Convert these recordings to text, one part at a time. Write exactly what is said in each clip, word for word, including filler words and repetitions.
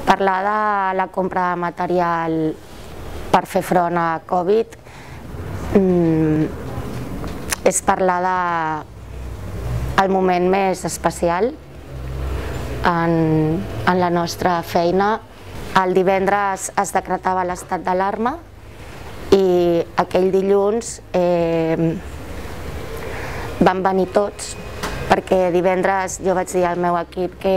Parlar de la compra de material per fer front a Covid és parlar del moment més especial en la nostra feina. El divendres es decretava l'estat d'alarma i aquell dilluns van venir tots, perquè divendres jo vaig dir al meu equip que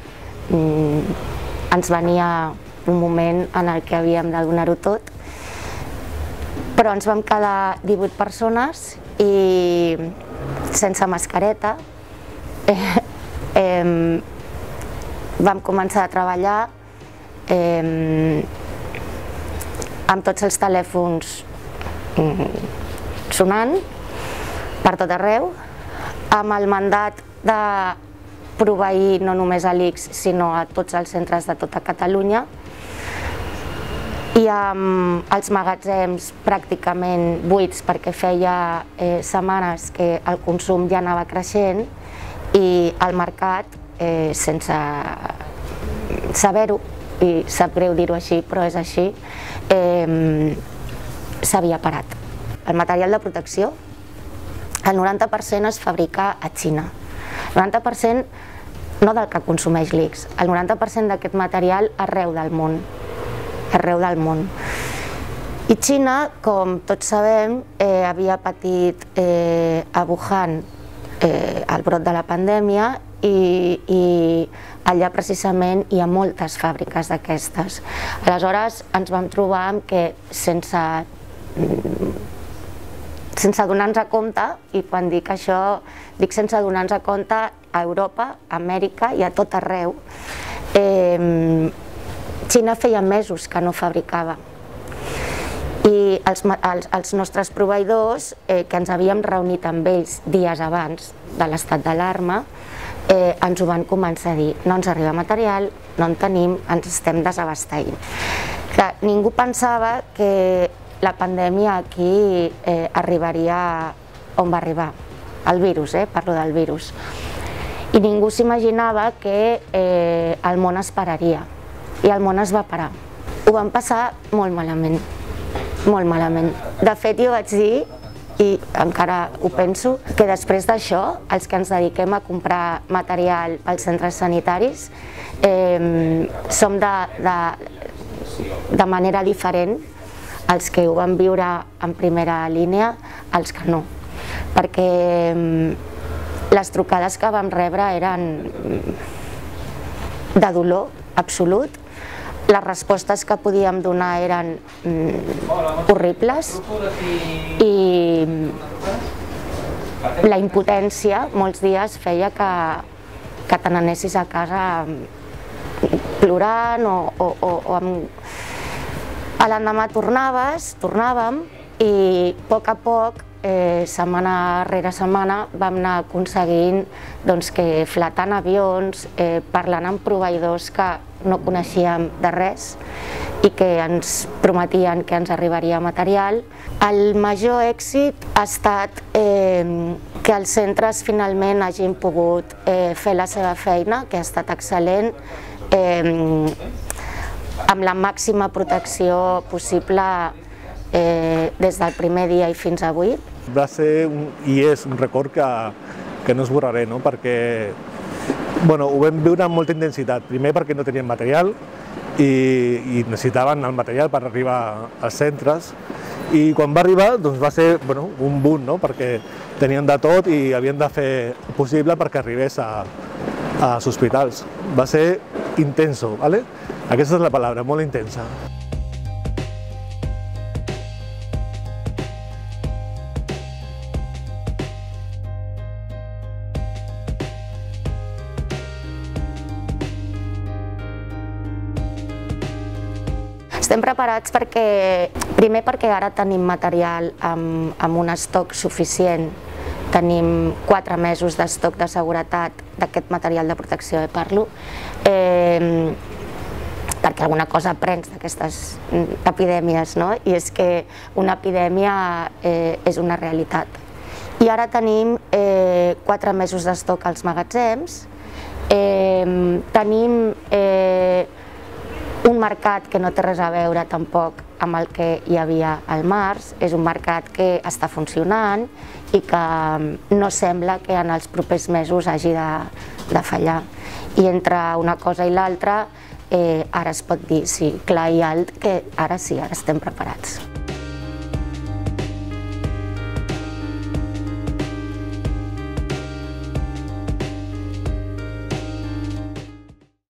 ens venia un moment en el que havíem de donar-ho tot, però ens vam quedar divuit persones i sense mascareta vam començar a treballar amb tots els telèfons sonant per tot arreu, amb el mandat de proveir no només a l'I C S sinó a tots els centres de tota Catalunya, i amb els magatzems pràcticament buits perquè feia setmanes que el consum ja anava creixent i el mercat, sense saber-ho, i sap greu dir-ho així, però és així, s'havia parat. El material de protecció, el noranta per cent es fabrica a Xina. El noranta per cent no del que consumeix l'I C S, el noranta per cent d'aquest material arreu del món. arreu del món. I Xina, com tots sabem, havia patit a Wuhan el brot de la pandèmia i allà precisament hi ha moltes fàbriques d'aquestes. Aleshores ens vam trobar amb que sense sense donar-nos compte, i quan dic això dic sense donar-nos compte, a Europa, a Amèrica i a tot arreu, Xina feia mesos que no fabricava i els nostres proveïdors, que ens havíem reunit amb ells dies abans de l'estat d'alarma, ens ho van començar a dir: no ens arriba material, no en tenim, ens estem desabastint. Ningú pensava que la pandèmia aquí arribaria on va arribar, el virus, parlo del virus, i ningú s'imaginava que el món es pararia. I el món es va parar. Ho vam passar molt malament, molt malament. De fet, jo vaig dir, i encara ho penso, que després d'això, els que ens dediquem a comprar material pels centres sanitaris, som de manera diferent els que ho van viure en primera línia, els que no. Perquè les trucades que vam rebre eren de dolor absolut. Les respostes que podíem donar eren horribles i la impotència molts dies feia que te n'anessis a casa plorant o l'endemà tornaves, tornàvem i a poc a poc, setmana rere setmana, vam anar aconseguint que fletant avions, parlant amb proveïdors que no coneixíem de res i que ens prometien que ens arribaria material. El major èxit ha estat que els centres finalment hagin pogut fer la seva feina, que ha estat excel·lent, amb la màxima protecció possible des del primer dia i fins avui. Va ser i és un record que no esborraré, perquè ho vam viure amb molta intensitat. Primer perquè no teníem material i necessitaven el material per arribar als centres, i quan va arribar va ser un boom, perquè tenien de tot i havien de fer el possible perquè arribés als hospitals. Va ser intenso, aquesta és la paraula, molt intensa. Estem preparats perquè, primer perquè ara tenim material amb un estoc suficient, tenim quatre mesos d'estoc de seguretat d'aquest material de protecció, parlo, perquè alguna cosa aprens d'aquestes epidèmies, i és que una epidèmia és una realitat. I ara tenim quatre mesos d'estoc als magatzems, tenim un mercat que no té res a veure tampoc amb el que hi havia al març, és un mercat que està funcionant i que no sembla que en els propers mesos hagi de, de fallar. I entre una cosa i l'altra, eh, ara es pot dir, sí, clar i alt, que ara sí, ara estem preparats.